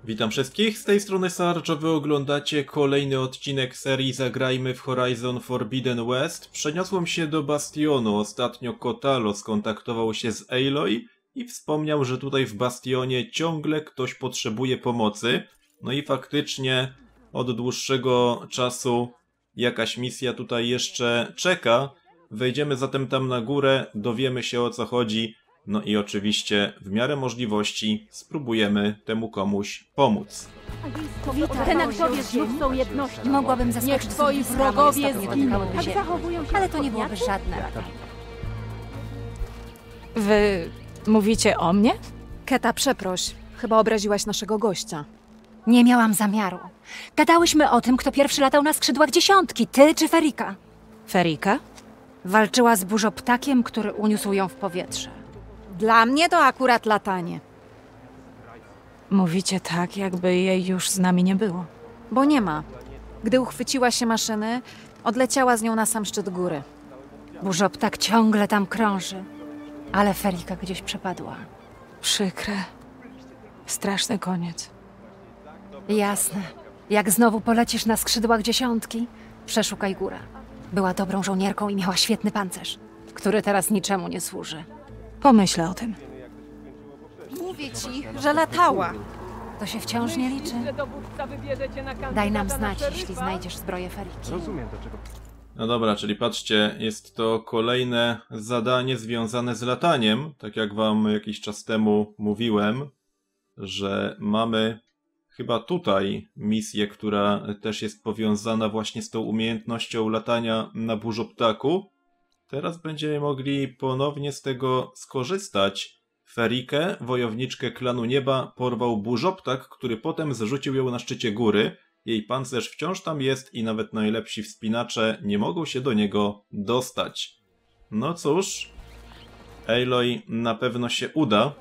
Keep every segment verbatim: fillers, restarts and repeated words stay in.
Witam wszystkich, z tej strony Sarge, a wy oglądacie kolejny odcinek serii Zagrajmy w Horizon Forbidden West. Przeniosłem się do Bastionu, ostatnio Kotalo skontaktował się z Aloy i wspomniał, że tutaj w Bastionie ciągle ktoś potrzebuje pomocy. No i faktycznie od dłuższego czasu jakaś misja tutaj jeszcze czeka. Wejdziemy zatem tam na górę, dowiemy się o co chodzi. No i oczywiście w miarę możliwości spróbujemy temu komuś pomóc. Tenaktowie znów są jednością. Mogłabym zaskoczyć. Niech twoi wrogowie zginą. Tak zachowują się, ale to nie byłoby żadne. Wy mówicie o mnie? Keta, przeproś. Chyba obraziłaś naszego gościa. Nie miałam zamiaru. Gadałyśmy o tym, kto pierwszy latał na skrzydłach dziesiątki, ty czy Ferika. Ferika? Walczyła z burzoptakiem, który uniósł ją w powietrze. Dla mnie to akurat latanie. Mówicie tak, jakby jej już z nami nie było. Bo nie ma. Gdy uchwyciła się maszyny, odleciała z nią na sam szczyt góry. Burzoptak ciągle tam krąży, ale Ferika gdzieś przepadła. Przykre. Straszny koniec. Jasne. Jak znowu polecisz na skrzydłach dziesiątki, przeszukaj górę. Była dobrą żołnierką i miała świetny pancerz, który teraz niczemu nie służy. Pomyślę o tym. Mówię ci, że latała. To się wciąż nie liczy. Daj nam znać, jeśli znajdziesz zbroję Feriki. No dobra, czyli patrzcie, jest to kolejne zadanie związane z lataniem. Tak jak wam jakiś czas temu mówiłem, że mamy chyba tutaj misję, która też jest powiązana właśnie z tą umiejętnością latania na burzoptaku. Teraz będziemy mogli ponownie z tego skorzystać. Ferikę, wojowniczkę klanu nieba, porwał burzoptak, który potem zrzucił ją na szczycie góry. Jej pancerz wciąż tam jest i nawet najlepsi wspinacze nie mogą się do niego dostać. No cóż, Aloy na pewno się uda.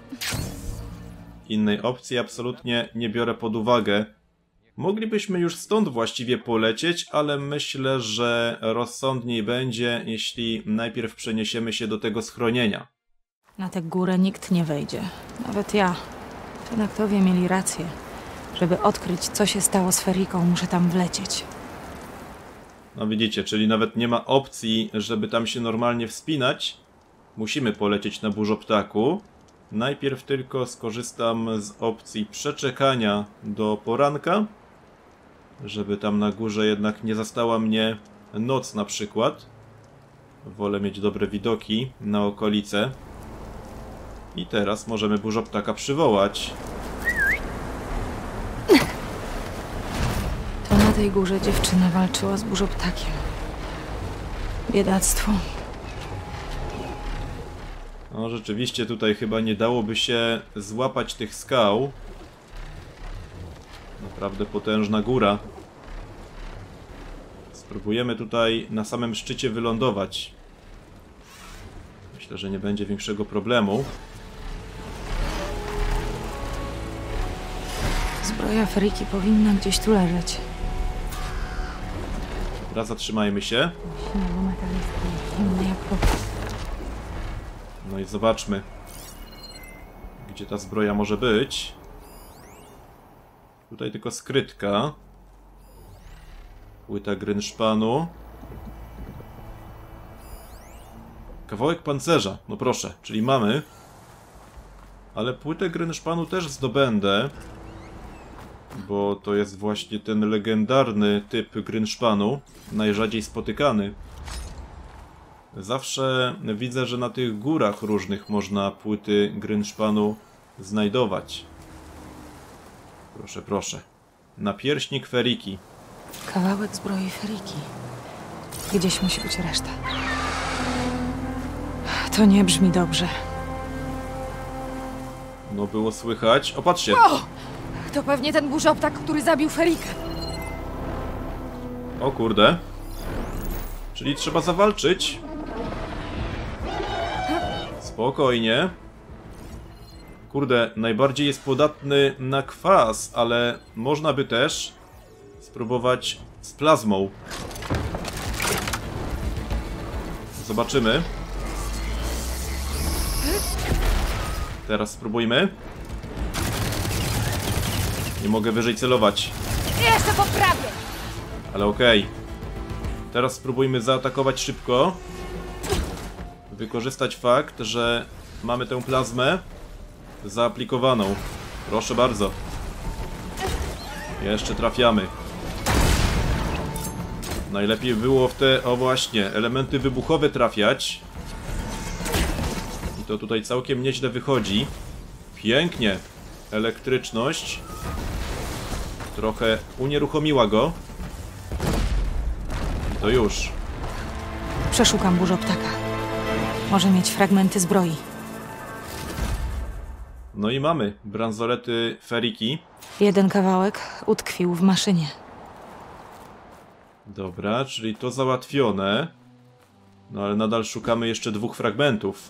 Innej opcji absolutnie nie biorę pod uwagę. Moglibyśmy już stąd właściwie polecieć, ale myślę, że rozsądniej będzie, jeśli najpierw przeniesiemy się do tego schronienia. Na tę górę nikt nie wejdzie. Nawet ja. Tenaktowie mieli rację. Żeby odkryć, co się stało z Feriką, muszę tam wlecieć. No widzicie, czyli nawet nie ma opcji, żeby tam się normalnie wspinać. Musimy polecieć na burzoptaku. Najpierw tylko skorzystam z opcji przeczekania do poranka, żeby tam na górze jednak nie zastała mnie noc na przykład. Wolę mieć dobre widoki na okolice. I teraz możemy burzoptaka przywołać. To na tej górze dziewczyna walczyła z burzoptakiem. Biedactwo. No rzeczywiście tutaj chyba nie dałoby się złapać tych skał. Naprawdę potężna góra. Spróbujemy tutaj na samym szczycie wylądować. Myślę, że nie będzie większego problemu. Zbroja Feriki powinna gdzieś tu leżeć. Dobra, zatrzymajmy się. No i zobaczmy, gdzie ta zbroja może być. Tutaj tylko skrytka. Płyta grynszpanu. Kawałek pancerza, no proszę, czyli mamy. Ale płytę grynszpanu też zdobędę. Bo to jest właśnie ten legendarny typ grynszpanu. Najrzadziej spotykany. Zawsze widzę, że na tych górach różnych można płyty grynszpanu znajdować. Proszę, proszę. Napierśnik Feriki. Kawałek zbroi Feriki. Gdzieś musi być reszta. To nie brzmi dobrze. No było słychać. O, patrzcie! O! To pewnie ten burzoptak, który zabił Ferikę. O kurde. Czyli trzeba zawalczyć. Spokojnie. Kurde, najbardziej jest podatny na kwas, ale można by też spróbować z plazmą. Zobaczymy. Teraz spróbujmy. Nie mogę wyżej celować. Jeszcze poprawię! Ale okej. Teraz spróbujmy zaatakować szybko. Wykorzystać fakt, że mamy tę plazmę zaaplikowaną. Proszę bardzo. Jeszcze trafiamy. Najlepiej było w te, o właśnie, elementy wybuchowe trafiać. I to tutaj całkiem nieźle wychodzi. Pięknie. Elektryczność trochę unieruchomiła go. I to już. Przeszukam burzoptaka. Może mieć fragmenty zbroi. No i mamy bransolety feriki. Jeden kawałek utkwił w maszynie. Dobra, czyli to załatwione. No ale nadal szukamy jeszcze dwóch fragmentów.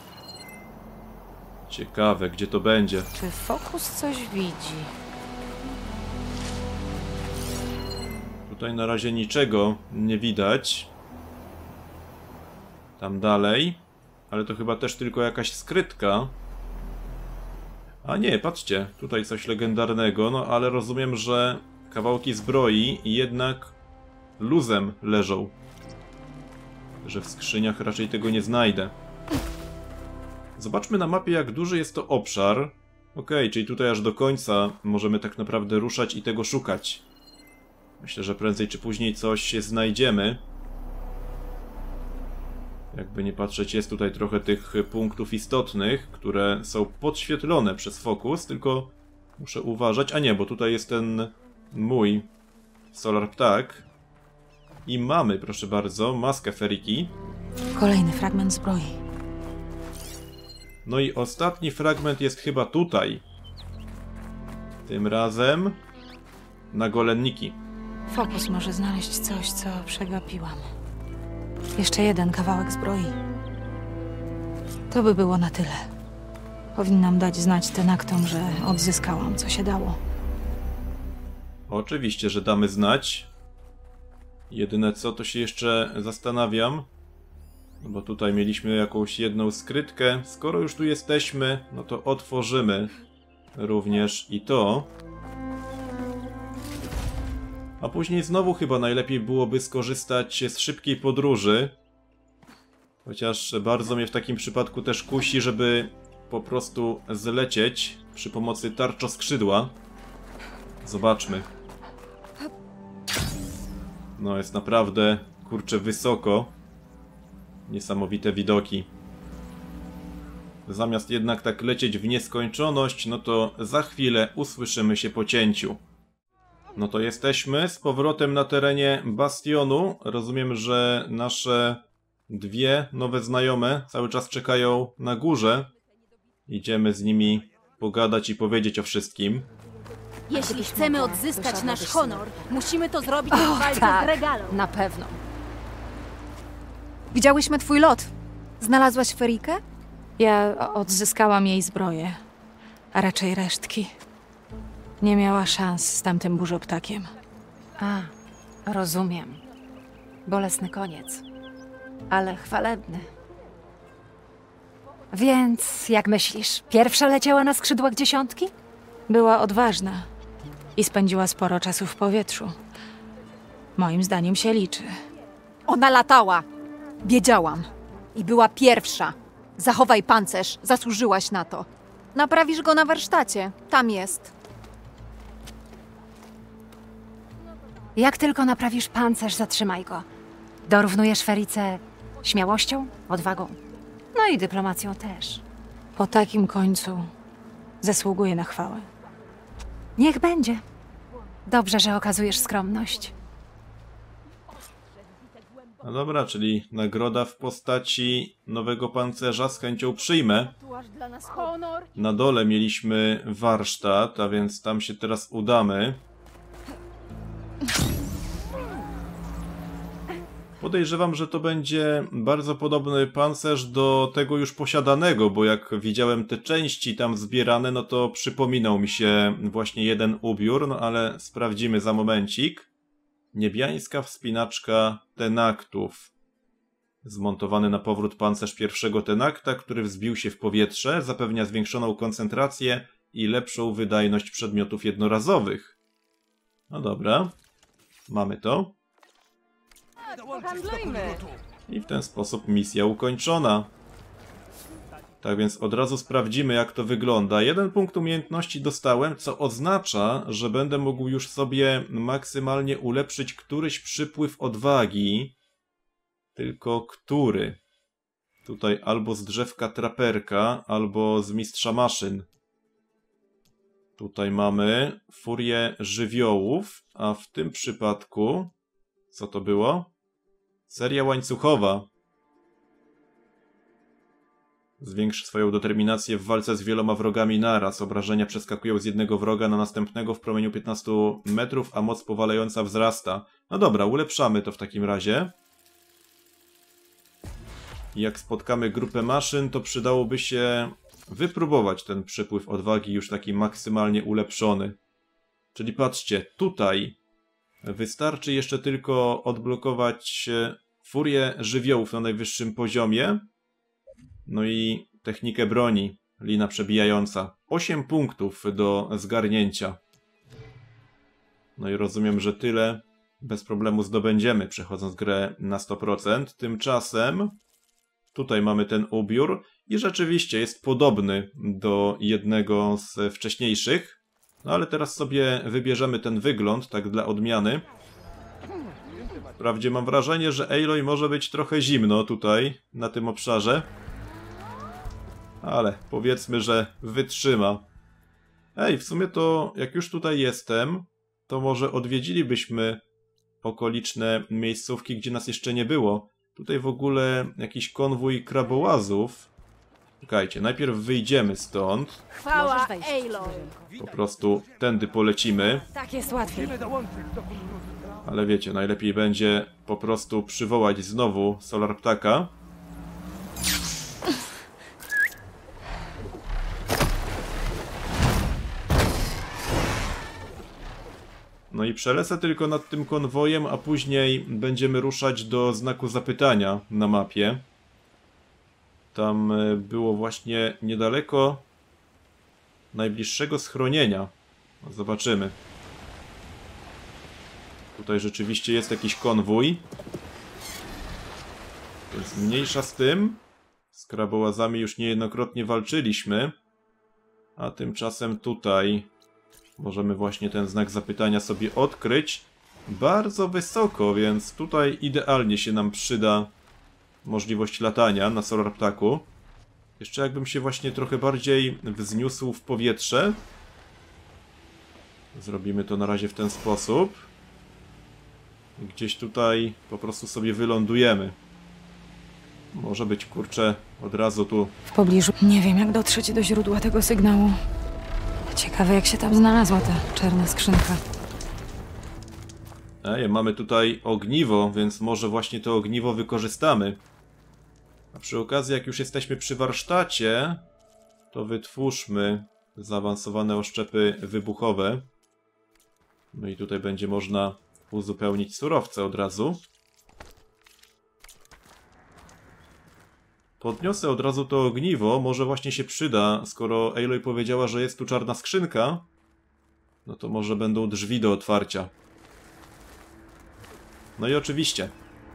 Ciekawe, gdzie to będzie. Czy Fokus coś widzi? Tutaj na razie niczego nie widać. Tam dalej. Ale to chyba też tylko jakaś skrytka. A nie, patrzcie, tutaj coś legendarnego, no ale rozumiem, że kawałki zbroi jednak luzem leżą. Że w skrzyniach raczej tego nie znajdę. Zobaczmy na mapie, jak duży jest to obszar. Okej, czyli tutaj aż do końca możemy tak naprawdę ruszać i tego szukać. Myślę, że prędzej czy później coś znajdziemy. Jakby nie patrzeć, jest tutaj trochę tych punktów istotnych, które są podświetlone przez fokus, tylko muszę uważać. A nie, bo tutaj jest ten mój Solar Ptak. I mamy, proszę bardzo, maskę feriki. Kolejny fragment zbroi. No i ostatni fragment jest chyba tutaj. Tym razem na golenniki. Fokus może znaleźć coś, co przegapiłam. Jeszcze jeden kawałek zbroi. To by było na tyle. Powinnam dać znać tenaktom, że odzyskałam, co się dało. Oczywiście, że damy znać. Jedyne co, to się jeszcze zastanawiam. No bo tutaj mieliśmy jakąś jedną skrytkę. Skoro już tu jesteśmy, no to otworzymy również i to. A później znowu chyba najlepiej byłoby skorzystać z szybkiej podróży. Chociaż bardzo mnie w takim przypadku też kusi, żeby po prostu zlecieć przy pomocy tarczoskrzydła. Zobaczmy. No jest naprawdę, kurczę, wysoko. Niesamowite widoki. Zamiast jednak tak lecieć w nieskończoność, no to za chwilę usłyszymy się po cięciu. No to jesteśmy z powrotem na terenie Bastionu. Rozumiem, że nasze dwie nowe znajome cały czas czekają na górze. Idziemy z nimi pogadać i powiedzieć o wszystkim. Jeśli chcemy odzyskać nasz honor, musimy to zrobić w O, walce tak, z Regalą. na pewno. Widziałyśmy twój lot. Znalazłaś Ferikę? Ja odzyskałam jej zbroję, a raczej resztki. Nie miała szans z tamtym burzoptakiem. A, rozumiem. Bolesny koniec. Ale chwalebny. Więc, jak myślisz, pierwsza leciała na skrzydłach dziesiątki? Była odważna i spędziła sporo czasu w powietrzu. Moim zdaniem się liczy. Ona latała. Wiedziałam. I była pierwsza. Zachowaj pancerz. Zasłużyłaś na to. Naprawisz go na warsztacie. Tam jest. Jak tylko naprawisz pancerz, zatrzymaj go. Dorównujesz Ferice śmiałością, odwagą. No i dyplomacją też. Po takim końcu zasługuje na chwałę. Niech będzie. Dobrze, że okazujesz skromność. No dobra, czyli nagroda w postaci nowego pancerza z chęcią przyjmę. Dla nas honor. Na dole mieliśmy warsztat, a więc tam się teraz udamy. Podejrzewam, że to będzie bardzo podobny pancerz do tego już posiadanego, bo jak widziałem te części tam zbierane, no to przypominał mi się właśnie jeden ubiór, no ale sprawdzimy za momencik. Niebiańska wspinaczka tenaktów. Zmontowany na powrót pancerz pierwszego tenakta, który wzbił się w powietrze, zapewnia zwiększoną koncentrację i lepszą wydajność przedmiotów jednorazowych. No dobra, mamy to. I w ten sposób misja ukończona. Tak więc od razu sprawdzimy, jak to wygląda. Jeden punkt umiejętności dostałem, co oznacza, że będę mógł już sobie maksymalnie ulepszyć któryś przypływ odwagi. Tylko który? Tutaj albo z drzewka traperka, albo z mistrza maszyn. Tutaj mamy furię żywiołów, a w tym przypadku... Co to było? Seria łańcuchowa. Zwiększ swoją determinację w walce z wieloma wrogami naraz. Obrażenia przeskakują z jednego wroga na następnego w promieniu piętnastu metrów, a moc powalająca wzrasta. No dobra, ulepszamy to w takim razie. Jak spotkamy grupę maszyn, to przydałoby się wypróbować ten przypływ odwagi już taki maksymalnie ulepszony. Czyli patrzcie, tutaj wystarczy jeszcze tylko odblokować furię żywiołów na najwyższym poziomie. No i technikę broni, lina przebijająca. osiem punktów do zgarnięcia. No i rozumiem, że tyle bez problemu zdobędziemy, przechodząc grę na sto procent. Tymczasem tutaj mamy ten ubiór i rzeczywiście jest podobny do jednego z wcześniejszych. No ale teraz sobie wybierzemy ten wygląd, tak dla odmiany. Wprawdzie mam wrażenie, że Aloy może być trochę zimno tutaj, na tym obszarze. Ale powiedzmy, że wytrzyma. Ej, w sumie to jak już tutaj jestem, to może odwiedzilibyśmy okoliczne miejscówki, gdzie nas jeszcze nie było. Tutaj w ogóle jakiś konwój krabołazów. Czekajcie, najpierw wyjdziemy stąd. Chwała Aloy. Po prostu tędy polecimy. Tak jest łatwiej. Ale wiecie, najlepiej będzie po prostu przywołać znowu Solar Ptaka. No i przelecę tylko nad tym konwojem, a później będziemy ruszać do znaku zapytania na mapie. Tam było właśnie niedaleko najbliższego schronienia. Zobaczymy. Tutaj rzeczywiście jest jakiś konwój. Więc mniejsza z tym. Z krabołazami już niejednokrotnie walczyliśmy. A tymczasem tutaj możemy właśnie ten znak zapytania sobie odkryć. Bardzo wysoko, więc tutaj idealnie się nam przyda możliwość latania na Solar Ptaku. Jeszcze jakbym się właśnie trochę bardziej wzniósł w powietrze. Zrobimy to na razie w ten sposób. Gdzieś tutaj po prostu sobie wylądujemy. Może być, kurczę, od razu tu. W pobliżu. Nie wiem, jak dotrzeć do źródła tego sygnału. Ciekawe, jak się tam znalazła ta czarna skrzynka. Ej, mamy tutaj ogniwo, więc może właśnie to ogniwo wykorzystamy. A przy okazji, jak już jesteśmy przy warsztacie, to wytwórzmy zaawansowane oszczepy wybuchowe. No i tutaj będzie można uzupełnić surowce od razu. Podniosę od razu to ogniwo, może właśnie się przyda, skoro Aloy powiedziała, że jest tu czarna skrzynka. No to może będą drzwi do otwarcia. No i oczywiście.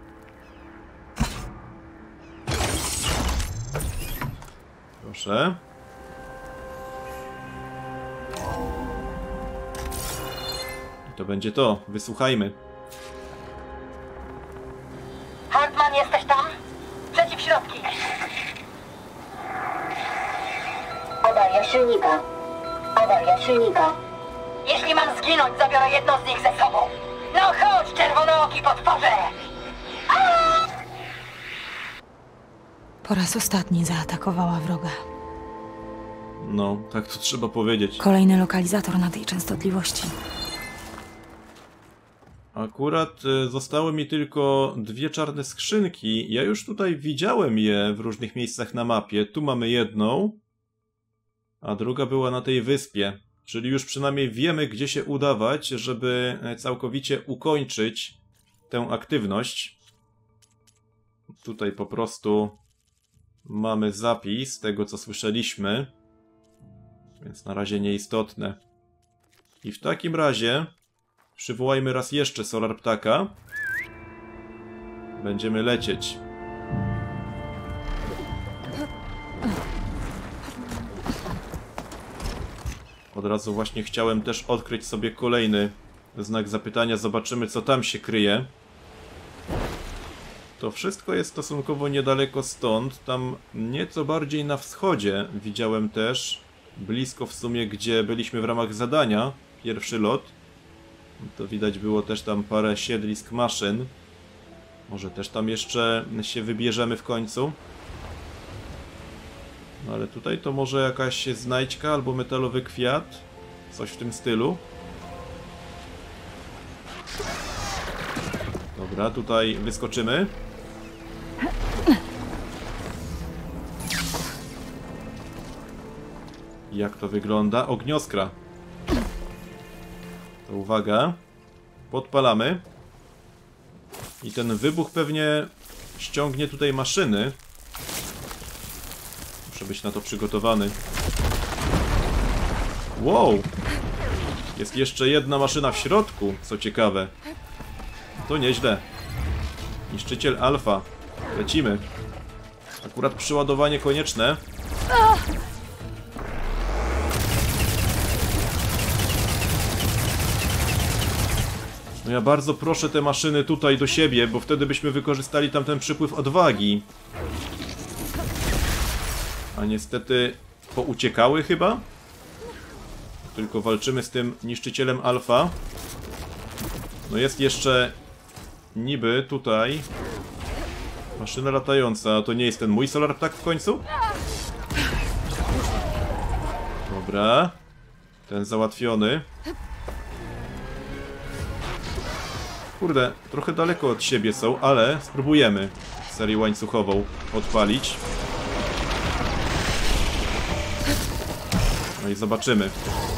Proszę. I to będzie to. Wysłuchajmy. Hartman, jesteś tam? Przeciw środki. Awaria silnika. Awaria silnika. Jeśli mam zginąć, zabiorę jedno z nich ze sobą. No chodź, czerwonooki potworze! Po raz ostatni zaatakowała wroga. No, tak to trzeba powiedzieć. Kolejny lokalizator na tej częstotliwości. Akurat y, zostały mi tylko dwie czarne skrzynki. Ja już tutaj widziałem je w różnych miejscach na mapie. Tu mamy jedną, a druga była na tej wyspie. Czyli już przynajmniej wiemy, gdzie się udawać, żeby całkowicie ukończyć tę aktywność. Tutaj po prostu mamy zapis tego, co słyszeliśmy. Więc na razie nieistotne. I w takim razie przywołajmy raz jeszcze Solar Ptaka. Będziemy lecieć. Od razu właśnie chciałem też odkryć sobie kolejny znak zapytania. Zobaczymy, co tam się kryje. To wszystko jest stosunkowo niedaleko stąd. Tam nieco bardziej na wschodzie widziałem też, blisko w sumie, gdzie byliśmy w ramach zadania, pierwszy lot. To widać było też tam parę siedlisk maszyn. Może też tam jeszcze się wybierzemy w końcu. No ale tutaj to może jakaś znajdźka albo metalowy kwiat. Coś w tym stylu. Dobra, tutaj wyskoczymy. Jak to wygląda? Ognioskra. To uwaga. Podpalamy. I ten wybuch pewnie ściągnie tutaj maszyny. Muszę być na to przygotowany. Wow! Jest jeszcze jedna maszyna w środku, co ciekawe. To nieźle. Niszczyciel Alfa. Lecimy. Akurat przeładowanie konieczne. No ja bardzo proszę te maszyny tutaj do siebie, bo wtedy byśmy wykorzystali tam ten przypływ odwagi. A niestety pouciekały chyba? Tylko walczymy z tym niszczycielem Alfa. No jest jeszcze niby tutaj maszyna latająca. A to nie jest ten mój Solar Ptak w końcu? Dobra. Ten załatwiony. Kurde, trochę daleko od siebie są, ale spróbujemy serię łańcuchową odpalić. No i zobaczymy.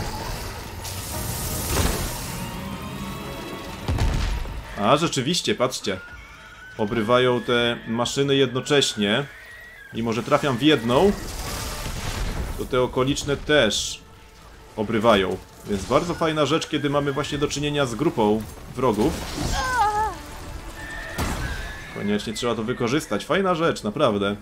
A, rzeczywiście, patrzcie. Obrywają te maszyny jednocześnie. Mimo że trafiam w jedną, to te okoliczne też obrywają. Więc bardzo fajna rzecz, kiedy mamy właśnie do czynienia z grupą wrogów. Koniecznie trzeba to wykorzystać. Fajna rzecz, naprawdę.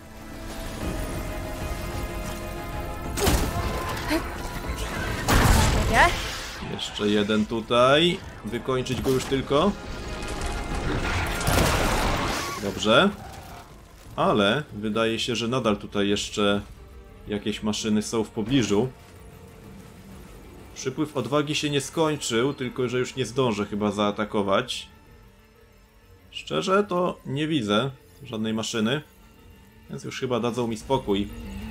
Jeszcze jeden tutaj. Wykończyć go już tylko. Dobrze. Ale wydaje się, że nadal tutaj jeszcze jakieś maszyny są w pobliżu. Przypływ odwagi się nie skończył, tylko że już nie zdążę chyba zaatakować. Szczerze to nie widzę żadnej maszyny, więc już chyba dadzą mi spokój.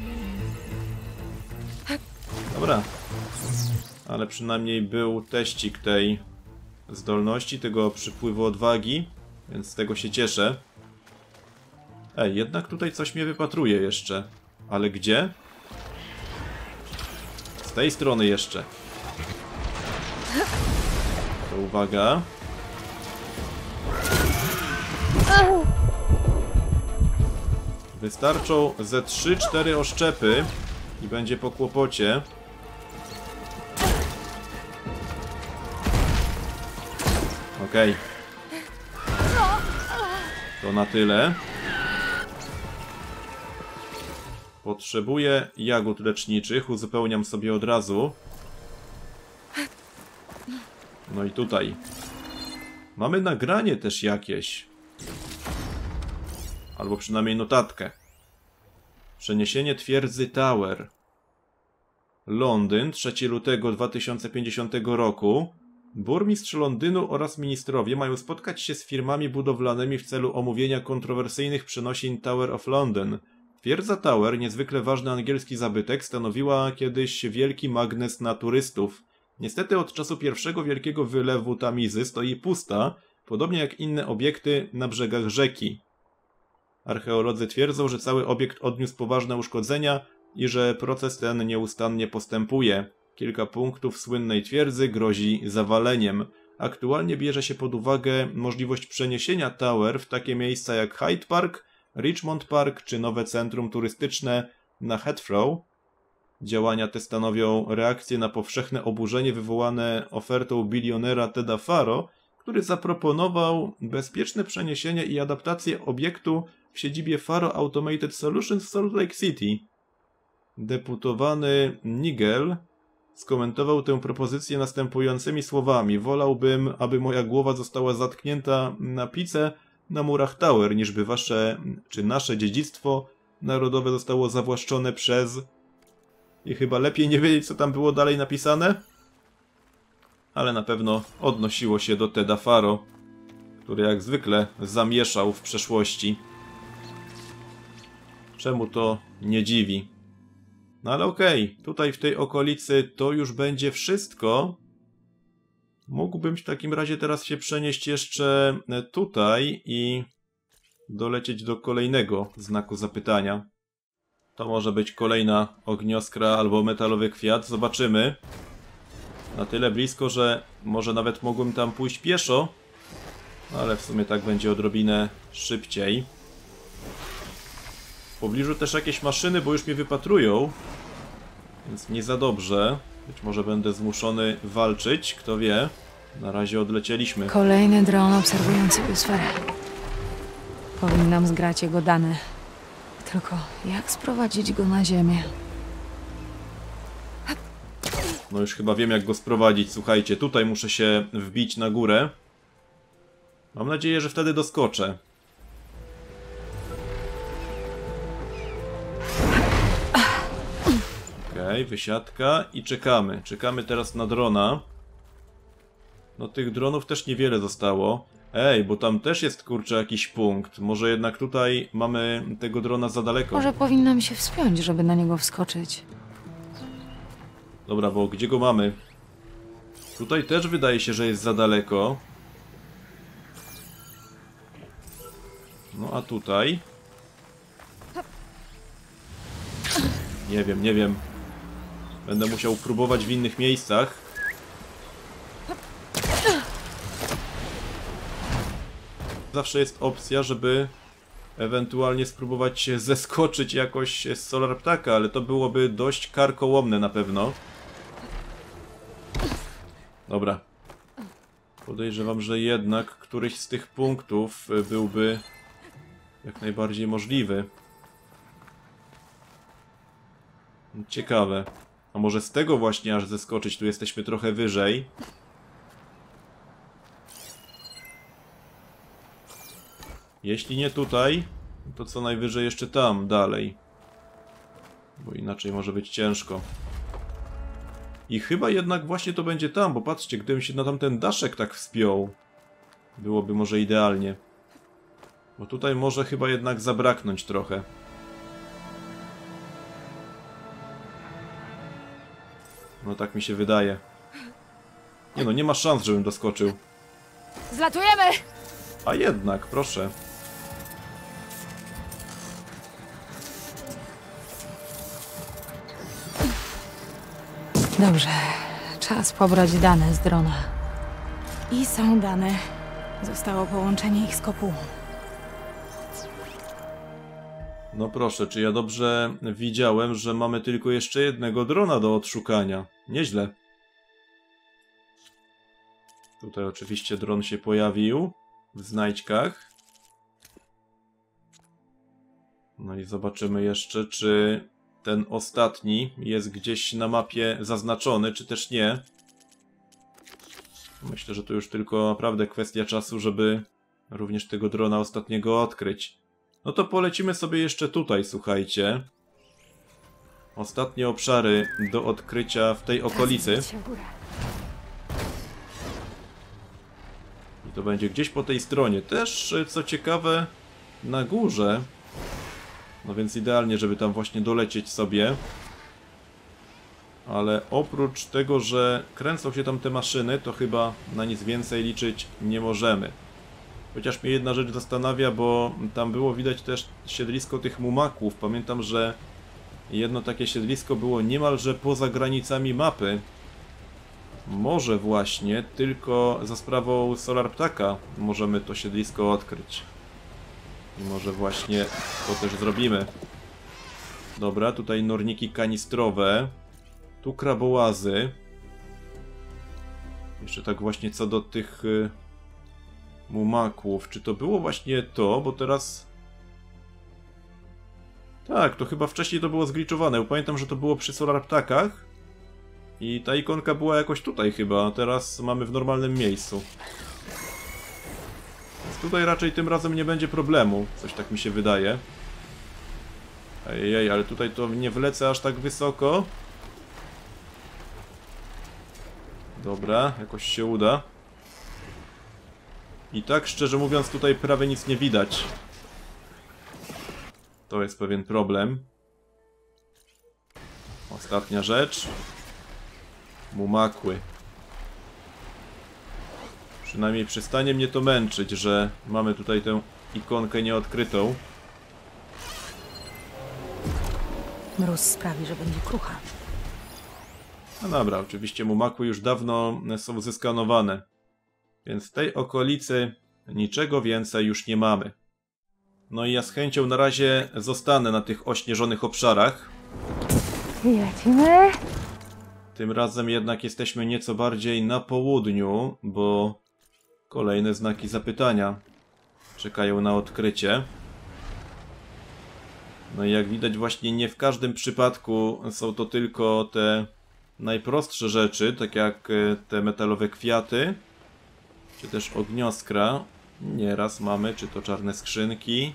Dobra. Ale przynajmniej był teścik tej zdolności, tego przypływu odwagi, więc z tego się cieszę. Ej, jednak tutaj coś mnie wypatruje jeszcze. Ale gdzie? Z tej strony jeszcze. To uwaga. Wystarczą ze trzy cztery oszczepy i będzie po kłopocie. Okej. To na tyle. Potrzebuję jagód leczniczych, uzupełniam sobie od razu. No i tutaj. Mamy nagranie też jakieś. Albo przynajmniej notatkę. Przeniesienie twierdzy Tower. Londyn, trzeciego lutego dwa tysiące pięćdziesiątego roku. Burmistrz Londynu oraz ministrowie mają spotkać się z firmami budowlanymi w celu omówienia kontrowersyjnych przenosin Tower of London. Twierdza Tower, niezwykle ważny angielski zabytek, stanowiła kiedyś wielki magnes na turystów. Niestety od czasu pierwszego wielkiego wylewu Tamizy stoi pusta, podobnie jak inne obiekty na brzegach rzeki. Archeolodzy twierdzą, że cały obiekt odniósł poważne uszkodzenia i że proces ten nieustannie postępuje. Kilka punktów słynnej twierdzy grozi zawaleniem. Aktualnie bierze się pod uwagę możliwość przeniesienia Tower w takie miejsca jak Hyde Park, Richmond Park czy nowe centrum turystyczne na Heathrow. Działania te stanowią reakcję na powszechne oburzenie wywołane ofertą bilionera Teda Faro, który zaproponował bezpieczne przeniesienie i adaptację obiektu w siedzibie Faro Automated Solutions w Salt Lake City. Deputowany Nigel skomentował tę propozycję następującymi słowami: wolałbym, aby moja głowa została zatknięta na pice na murach Tower, niż by wasze, czy nasze dziedzictwo narodowe zostało zawłaszczone przez... I chyba lepiej nie wiedzieć, co tam było dalej napisane? Ale na pewno odnosiło się do Teda Faro, który jak zwykle zamieszał w przeszłości. Czemu to nie dziwi? No ale okej, okay, tutaj w tej okolicy to już będzie wszystko. Mógłbym w takim razie teraz się przenieść jeszcze tutaj i dolecieć do kolejnego znaku zapytania. To może być kolejna ognioskra albo metalowy kwiat, zobaczymy. Na tyle blisko, że może nawet mogłem tam pójść pieszo, ale w sumie tak będzie odrobinę szybciej. W pobliżu też jakieś maszyny, bo już mnie wypatrują, więc nie za dobrze. Być może będę zmuszony walczyć, kto wie. Na razie odlecieliśmy. Kolejny dron obserwujący biosferę. Powinnam zgrać jego dane. Tylko jak sprowadzić go na ziemię? No już chyba wiem, jak go sprowadzić. Słuchajcie, tutaj muszę się wbić na górę. Mam nadzieję, że wtedy doskoczę. Okej, okay, wysiadka i czekamy. Czekamy teraz na drona. No tych dronów też niewiele zostało. Ej, bo tam też jest, kurczę, jakiś punkt. Może jednak tutaj mamy tego drona za daleko. Może powinnam się wspiąć, żeby na niego wskoczyć. Dobra, bo gdzie go mamy? Tutaj też wydaje się, że jest za daleko. No a tutaj? Nie wiem, nie wiem. Będę musiał próbować w innych miejscach. Zawsze jest opcja, żeby ewentualnie spróbować zeskoczyć jakoś z Solar Ptaka, ale to byłoby dość karkołomne na pewno. Dobra. Podejrzewam, że jednak któryś z tych punktów byłby jak najbardziej możliwy. Ciekawe. A może z tego właśnie aż zeskoczyć? Tu jesteśmy trochę wyżej. Jeśli nie tutaj, to co najwyżej jeszcze tam, dalej. Bo inaczej może być ciężko. I chyba jednak właśnie to będzie tam, bo patrzcie, gdybym się na tamten daszek tak wspiął, byłoby może idealnie. Bo tutaj może chyba jednak zabraknąć trochę. No tak mi się wydaje. Nie no, nie ma szans, żebym doskoczył. Zlatujemy! A jednak, proszę. Dobrze, czas pobrać dane z drona. I są dane. Zostało połączenie ich z kopułą. No proszę, czy ja dobrze widziałem, że mamy tylko jeszcze jednego drona do odszukania? Nieźle. Tutaj oczywiście dron się pojawił w znajdźkach. No i zobaczymy jeszcze, czy ten ostatni jest gdzieś na mapie zaznaczony, czy też nie. Myślę, że to już tylko naprawdę kwestia czasu, żeby również tego drona ostatniego odkryć. No to polecimy sobie jeszcze tutaj, słuchajcie. Ostatnie obszary do odkrycia w tej okolicy. I to będzie gdzieś po tej stronie. Też, co ciekawe, na górze. No więc idealnie, żeby tam właśnie dolecieć sobie. Ale oprócz tego, że kręcą się tam te maszyny, to chyba na nic więcej liczyć nie możemy. Chociaż mnie jedna rzecz zastanawia, bo tam było widać też siedlisko tych mumaków. Pamiętam, że jedno takie siedlisko było niemalże poza granicami mapy. Może właśnie tylko za sprawą Solar Ptaka możemy to siedlisko odkryć. I może właśnie to też zrobimy. Dobra, tutaj norniki kanistrowe. Tu krabołazy. Jeszcze tak właśnie co do tych y, mumaków. Czy to było właśnie to? Bo teraz... Tak, to chyba wcześniej to było zgliczowane. Pamiętam, że to było przy Solar Ptakach. I ta ikonka była jakoś tutaj chyba. A teraz mamy w normalnym miejscu. Więc tutaj raczej tym razem nie będzie problemu. Coś tak mi się wydaje. Ejej, ale tutaj to nie wlecę aż tak wysoko. Dobra, jakoś się uda. I tak szczerze mówiąc tutaj prawie nic nie widać. To jest pewien problem. Ostatnia rzecz. Mumakły. Przynajmniej przestanie mnie to męczyć, że mamy tutaj tę ikonkę nieodkrytą. Mróz sprawi, że będzie krucha. No dobra, oczywiście mumakły już dawno są zeskanowane. Więc w tej okolicy niczego więcej już nie mamy. No i ja z chęcią na razie zostanę na tych ośnieżonych obszarach. Lecimy. Tym razem jednak jesteśmy nieco bardziej na południu, bo kolejne znaki zapytania czekają na odkrycie. No i jak widać właśnie nie w każdym przypadku są to tylko te najprostsze rzeczy, tak jak te metalowe kwiaty, czy też ognioskra. Nieraz mamy czy to czarne skrzynki,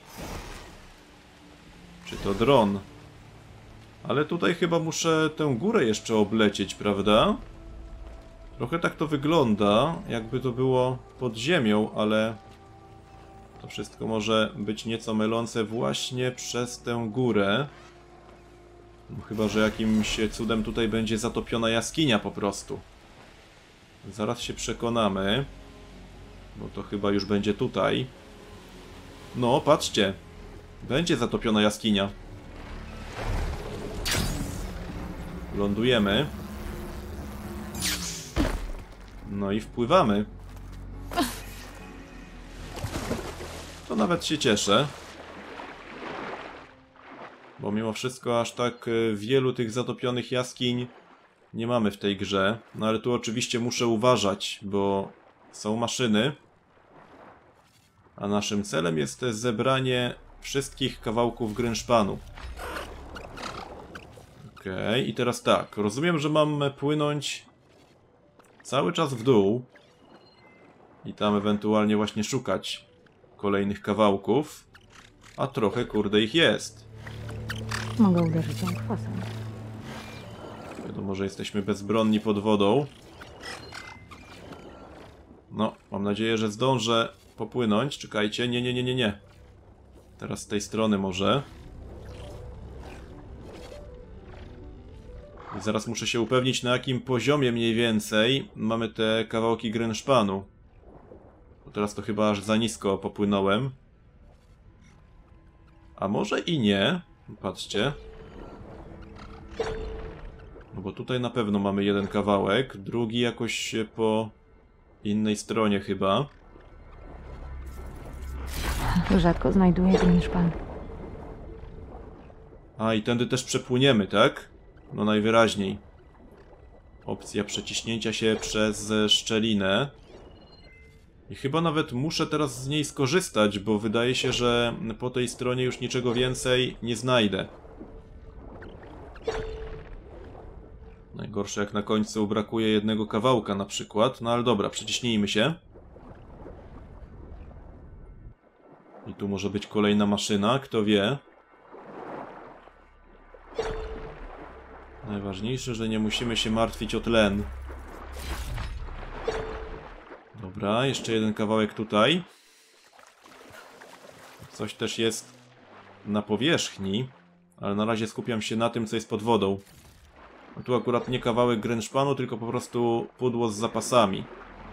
czy to dron. Ale tutaj chyba muszę tę górę jeszcze oblecieć, prawda? Trochę tak to wygląda, jakby to było pod ziemią, ale to wszystko może być nieco mylące właśnie przez tę górę. No, chyba że jakimś cudem tutaj będzie zatopiona jaskinia po prostu. Zaraz się przekonamy. Bo to chyba już będzie tutaj. No, patrzcie. Będzie zatopiona jaskinia. Lądujemy. No i wpływamy. To nawet się cieszę. Bo mimo wszystko aż tak wielu tych zatopionych jaskiń nie mamy w tej grze. No ale tu oczywiście muszę uważać, bo są maszyny. A naszym celem jest zebranie wszystkich kawałków grynszpanu. Okej, okay, i teraz tak. Rozumiem, że mam płynąć cały czas w dół. I tam ewentualnie właśnie szukać kolejnych kawałków. A trochę, kurde, ich jest. Mogę uderzyć ją kwasem. Wiadomo, że jesteśmy bezbronni pod wodą. No, mam nadzieję, że zdążę popłynąć. Czekajcie, nie, nie, nie, nie, nie. Teraz z tej strony może. I zaraz muszę się upewnić, na jakim poziomie mniej więcej mamy te kawałki grynszpanu. Bo teraz to chyba aż za nisko popłynąłem. A może i nie. Patrzcie. No bo tutaj na pewno mamy jeden kawałek, drugi jakoś po innej stronie chyba. Rzadko znajduję grynszpan. A i tędy też przepłyniemy, tak? No najwyraźniej. Opcja przeciśnięcia się przez szczelinę. I chyba nawet muszę teraz z niej skorzystać, bo wydaje się, że po tej stronie już niczego więcej nie znajdę. Najgorsze jak na końcu brakuje jednego kawałka na przykład. No ale dobra, przyciśnijmy się. I tu może być kolejna maszyna, kto wie. Najważniejsze, że nie musimy się martwić o tlen. Dobra, jeszcze jeden kawałek tutaj. Coś też jest na powierzchni, ale na razie skupiam się na tym, co jest pod wodą. A tu akurat nie kawałek grynszpanu, tylko po prostu pudło z zapasami.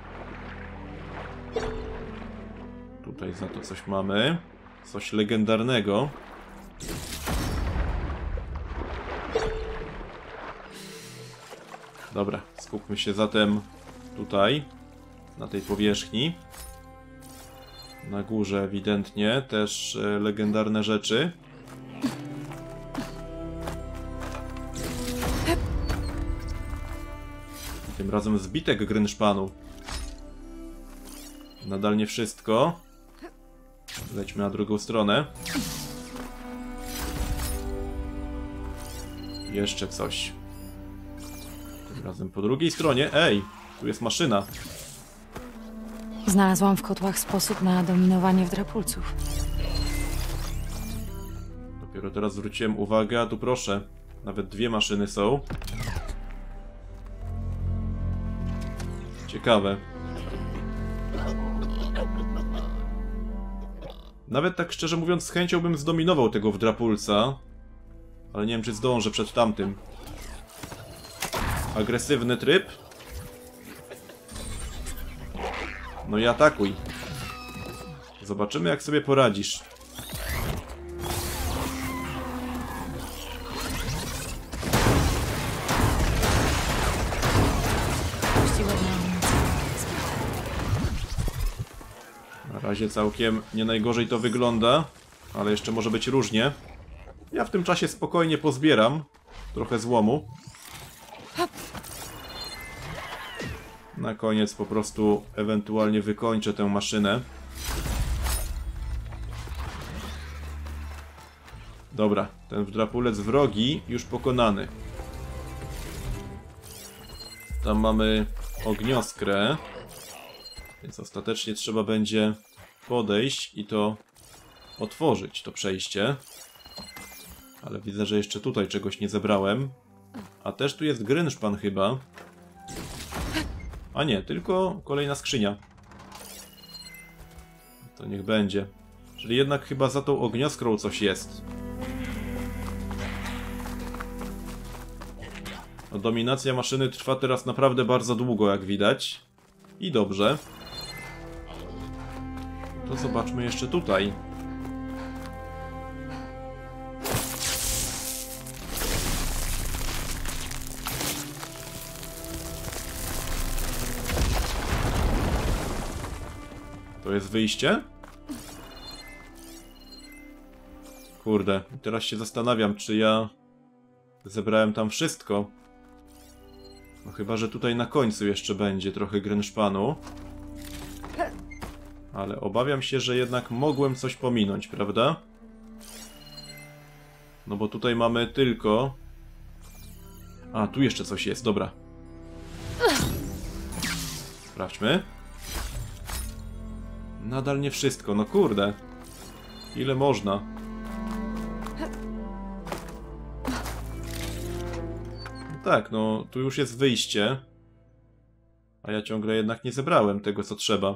Tutaj za to coś mamy. Coś legendarnego. Dobra, skupmy się zatem tutaj, na tej powierzchni. Na górze ewidentnie też legendarne rzeczy. Tym razem zbitek Grynszpanu. Nadal nie wszystko. Lećmy na drugą stronę. Jeszcze coś. Tym razem po drugiej stronie. Ej, tu jest maszyna. Znalazłam w kotłach sposób na dominowanie wdrapulców. Dopiero teraz zwróciłem uwagę, a tu proszę. Nawet dwie maszyny są. Ciekawe. Nawet tak szczerze mówiąc, z chęcią bym zdominował tego wdrapulca. Ale nie wiem, czy zdążę przed tamtym. Agresywny tryb. No i atakuj. Zobaczymy, jak sobie poradzisz. Na razie całkiem nie najgorzej to wygląda, ale jeszcze może być różnie. Ja w tym czasie spokojnie pozbieram trochę złomu. Na koniec po prostu ewentualnie wykończę tę maszynę. Dobra, ten wdrapulec wrogi już pokonany. Tam mamy ognioskrę, więc ostatecznie trzeba będzie podejść i to otworzyć, to przejście. Ale widzę, że jeszcze tutaj czegoś nie zebrałem. A też tu jest Grynszpan chyba. A nie, tylko kolejna skrzynia. To niech będzie. Czyli jednak chyba za tą ognioskrą coś jest. No, dominacja maszyny trwa teraz naprawdę bardzo długo, jak widać. I dobrze. To zobaczmy jeszcze tutaj. To jest wyjście? Kurde, teraz się zastanawiam, czy ja zebrałem tam wszystko. No chyba, że tutaj na końcu jeszcze będzie trochę Grynszpanu. Ale obawiam się, że jednak mogłem coś pominąć, prawda? No bo tutaj mamy tylko... A, tu jeszcze coś jest, dobra. Sprawdźmy. Nadal nie wszystko, no kurde. Ile można? No tak, no tu już jest wyjście. A ja ciągle jednak nie zebrałem tego, co trzeba.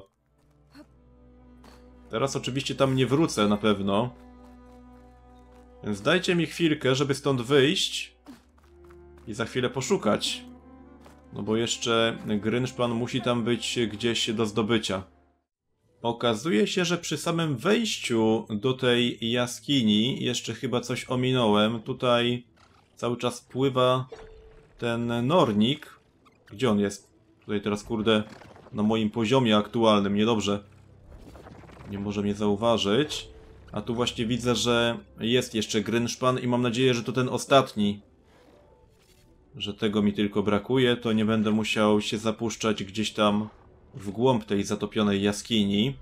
Teraz oczywiście tam nie wrócę na pewno. Więc dajcie mi chwilkę, żeby stąd wyjść. I za chwilę poszukać. No bo jeszcze Grynszpan musi tam być gdzieś do zdobycia. Okazuje się, że przy samym wejściu do tej jaskini jeszcze chyba coś ominąłem. Tutaj cały czas pływa ten nornik. Gdzie on jest? Tutaj teraz, kurde, na moim poziomie aktualnym. Niedobrze. Nie może mnie zauważyć. A tu właśnie widzę, że jest jeszcze Grynszpan i mam nadzieję, że to ten ostatni. Że tego mi tylko brakuje, to nie będę musiał się zapuszczać gdzieś tam w głąb tej zatopionej jaskini.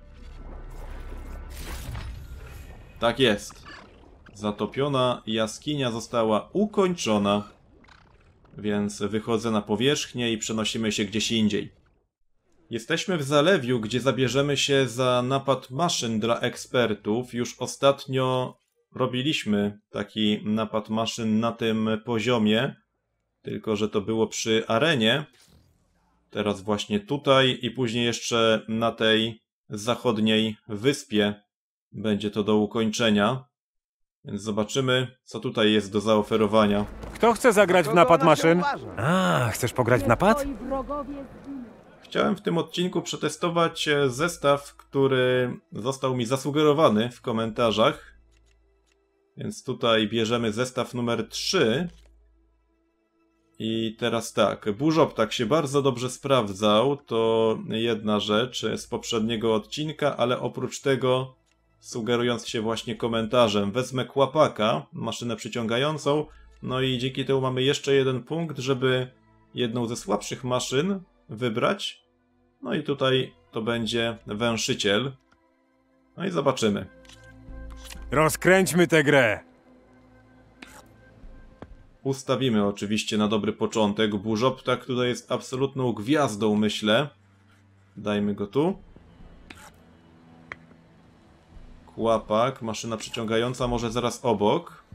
Tak jest. Zatopiona jaskinia została ukończona. Więc wychodzę na powierzchnię i przenosimy się gdzieś indziej. Jesteśmy w zalewiu, gdzie zabierzemy się za napad maszyn dla ekspertów. Już ostatnio robiliśmy taki napad maszyn na tym poziomie. Tylko że to było przy arenie. Teraz właśnie tutaj i później jeszcze na tej zachodniej wyspie będzie to do ukończenia. Więc zobaczymy, co tutaj jest do zaoferowania. Kto chce zagrać w napad maszyn? A, chcesz pograć w napad? Chciałem w tym odcinku przetestować zestaw, który został mi zasugerowany w komentarzach. Więc tutaj bierzemy zestaw numer trzy. I teraz tak, burzoptak się bardzo dobrze sprawdzał, to jedna rzecz z poprzedniego odcinka, ale oprócz tego, sugerując się właśnie komentarzem, wezmę kłapaka, maszynę przyciągającą, no i dzięki temu mamy jeszcze jeden punkt, żeby jedną ze słabszych maszyn wybrać. No i tutaj to będzie węszyciel. No i zobaczymy. Rozkręćmy tę grę. Ustawimy oczywiście na dobry początek. Burzoptak tutaj jest absolutną gwiazdą, myślę. Dajmy go tu. Kłapak, maszyna przyciągająca może zaraz obok.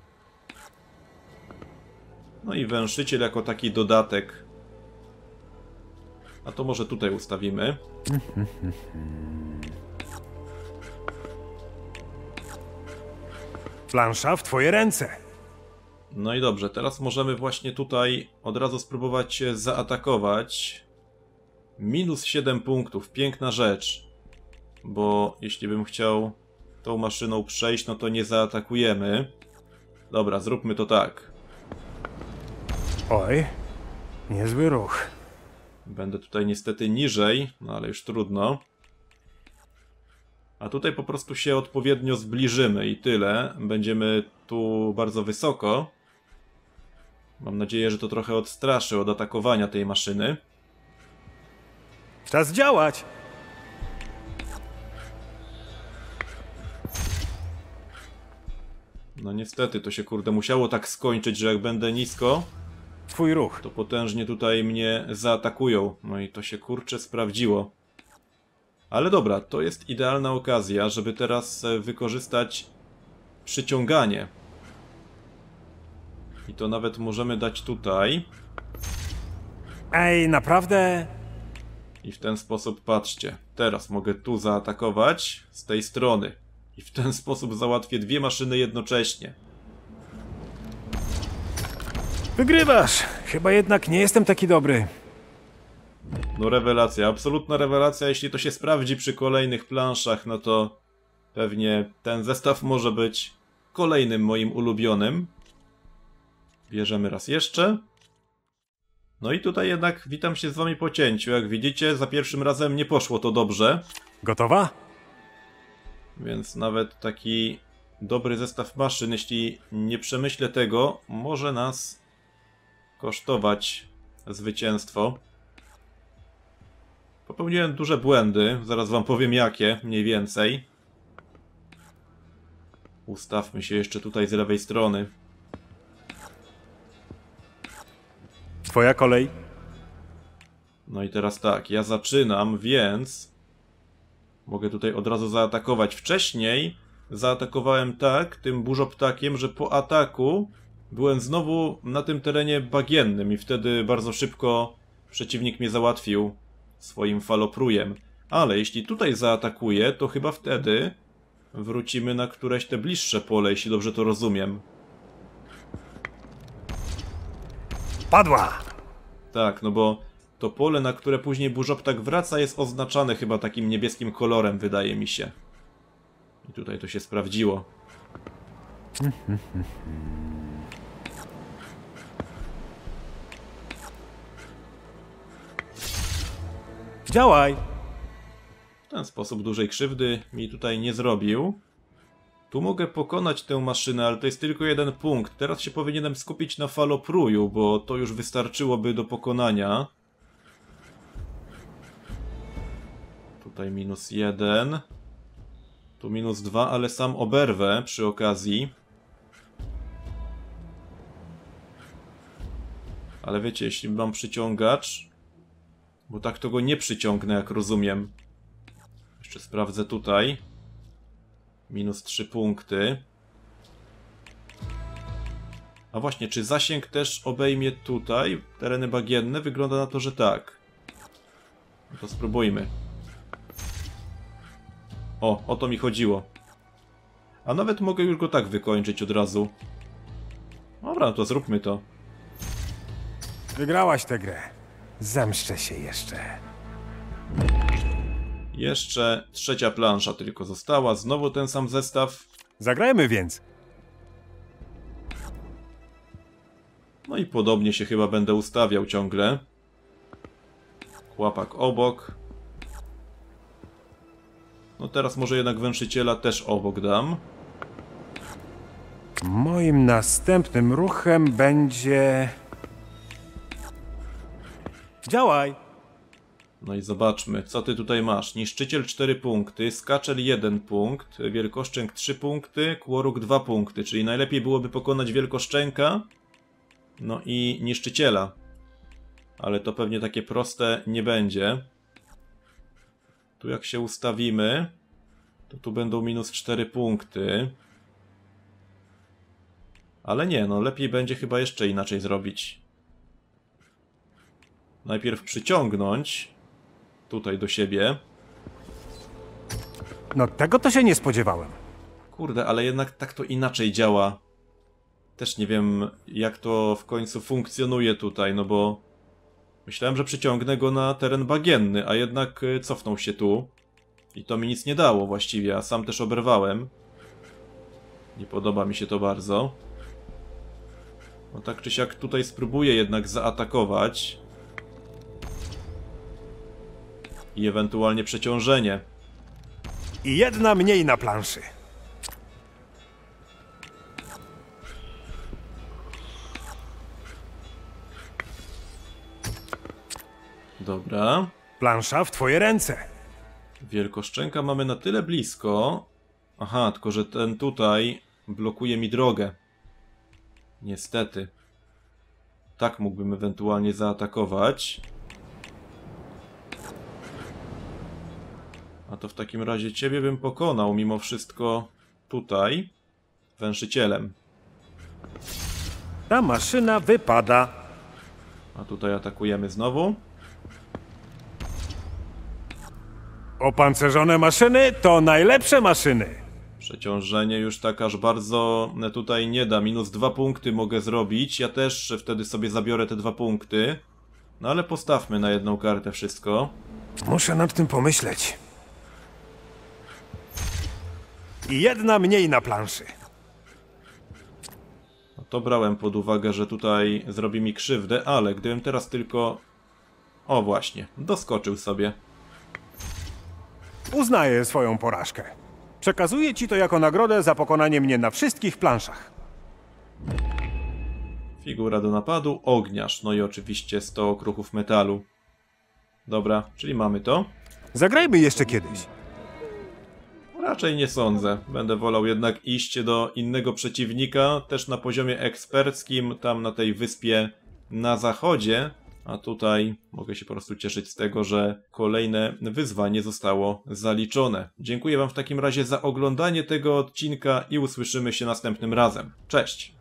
No i węszyciel jako taki dodatek. A to może tutaj ustawimy. Plansza w twoje ręce. No i dobrze, teraz możemy właśnie tutaj od razu spróbować zaatakować. Minus siedem punktów, piękna rzecz. Bo jeśli bym chciał tą maszyną przejść, no to nie zaatakujemy. Dobra, zróbmy to tak. Oj, niezły ruch. Będę tutaj niestety niżej, no ale już trudno. A tutaj po prostu się odpowiednio zbliżymy i tyle. Będziemy tu bardzo wysoko. Mam nadzieję, że to trochę odstraszy od atakowania tej maszyny. Czas działać. No niestety, to się kurde musiało tak skończyć, że jak będę nisko, Twój ruch. to potężnie tutaj mnie zaatakują. No i to się kurczę sprawdziło. Ale dobra, to jest idealna okazja, żeby teraz wykorzystać przyciąganie. I to nawet możemy dać tutaj. Ej, naprawdę? I w ten sposób, patrzcie, teraz mogę tu zaatakować z tej strony. I w ten sposób załatwię dwie maszyny jednocześnie. Wygrywasz. Chyba jednak nie jestem taki dobry. No rewelacja, absolutna rewelacja. Jeśli to się sprawdzi przy kolejnych planszach, no to pewnie ten zestaw może być kolejnym moim ulubionym. Bierzemy raz jeszcze. No i tutaj jednak witam się z wami po cięciu. Jak widzicie, za pierwszym razem nie poszło to dobrze. Gotowa? Więc nawet taki dobry zestaw maszyn, jeśli nie przemyślę tego, może nas kosztować zwycięstwo. Popełniłem duże błędy, zaraz wam powiem jakie, mniej więcej. Ustawmy się jeszcze tutaj z lewej strony. Twoja kolej. No i teraz tak, ja zaczynam, więc mogę tutaj od razu zaatakować. Wcześniej zaatakowałem tak, tym burzoptakiem, że po ataku byłem znowu na tym terenie bagiennym i wtedy bardzo szybko przeciwnik mnie załatwił swoim faloprujem. Ale jeśli tutaj zaatakuję, to chyba wtedy wrócimy na któreś te bliższe pole, jeśli dobrze to rozumiem. Padła! Tak, no bo to pole, na które później burzoptak wraca, jest oznaczane chyba takim niebieskim kolorem, wydaje mi się. I tutaj to się sprawdziło. Działaj! W ten sposób dużej krzywdy mi tutaj nie zrobił. Tu mogę pokonać tę maszynę, ale to jest tylko jeden punkt. Teraz się powinienem skupić na falopruju, bo to już wystarczyłoby do pokonania. Tutaj minus jeden. Tu minus dwa, ale sam oberwę przy okazji. Ale wiecie, jeśli mam przyciągacz, bo tak to go nie przyciągnę, jak rozumiem. Jeszcze sprawdzę tutaj. Minus trzy punkty. A właśnie, czy zasięg też obejmie tutaj tereny bagienne? Wygląda na to, że tak. No to spróbujmy. O, o to mi chodziło. A nawet mogę już go tak wykończyć od razu. Dobra, no to zróbmy to. Wygrałaś tę grę. Zemszczę się jeszcze. Jeszcze trzecia plansza tylko została. Znowu ten sam zestaw. Zagrajmy więc. No i podobnie się chyba będę ustawiał ciągle. Chłapak obok. No teraz może jednak węszyciela też obok dam. Moim następnym ruchem będzie... Działaj! No i zobaczmy, co ty tutaj masz. Niszczyciel cztery punkty, skaczel jeden punkt, wielkoszczęk trzy punkty, kłoruk dwa punkty, czyli najlepiej byłoby pokonać wielkoszczęka, no i niszczyciela. Ale to pewnie takie proste nie będzie. Tu jak się ustawimy, to tu będą minus cztery punkty. Ale nie, no lepiej będzie chyba jeszcze inaczej zrobić. Najpierw przyciągnąć tutaj do siebie. No tego to się nie spodziewałem. Kurde, ale jednak tak to inaczej działa. Też nie wiem, jak to w końcu funkcjonuje tutaj, no bo myślałem, że przyciągnę go na teren bagienny, a jednak cofnął się tu. I to mi nic nie dało właściwie, a sam też oberwałem. Nie podoba mi się to bardzo. No tak czy siak tutaj spróbuję jednak zaatakować. I ewentualnie przeciążenie. I jedna mniej na planszy. Dobra. Plansza w twoje ręce. Wielkoszczęka mamy na tyle blisko. Aha, tylko że ten tutaj blokuje mi drogę. Niestety. Tak mógłbym ewentualnie zaatakować. A to w takim razie ciebie bym pokonał mimo wszystko tutaj węszycielem. Ta maszyna wypada. A tutaj atakujemy znowu. Opancerzone maszyny to najlepsze maszyny. Przeciążenie już tak aż bardzo tutaj nie da. Minus dwa punkty mogę zrobić. Ja też wtedy sobie zabiorę te dwa punkty. No ale postawmy na jedną kartę wszystko. Muszę nad tym pomyśleć. I jedna mniej na planszy. No to brałem pod uwagę, że tutaj zrobi mi krzywdę, ale gdybym teraz tylko... O właśnie, doskoczył sobie. Uznaję swoją porażkę. Przekazuję ci to jako nagrodę za pokonanie mnie na wszystkich planszach. Figura do napadu, ogniarz, no i oczywiście sto okruchów metalu. Dobra, czyli mamy to. Zagrajmy jeszcze kiedyś. Raczej nie sądzę. Będę wolał jednak iść do innego przeciwnika, też na poziomie eksperckim, tam na tej wyspie na zachodzie. A tutaj mogę się po prostu cieszyć z tego, że kolejne wyzwanie zostało zaliczone. Dziękuję wam w takim razie za oglądanie tego odcinka i usłyszymy się następnym razem. Cześć!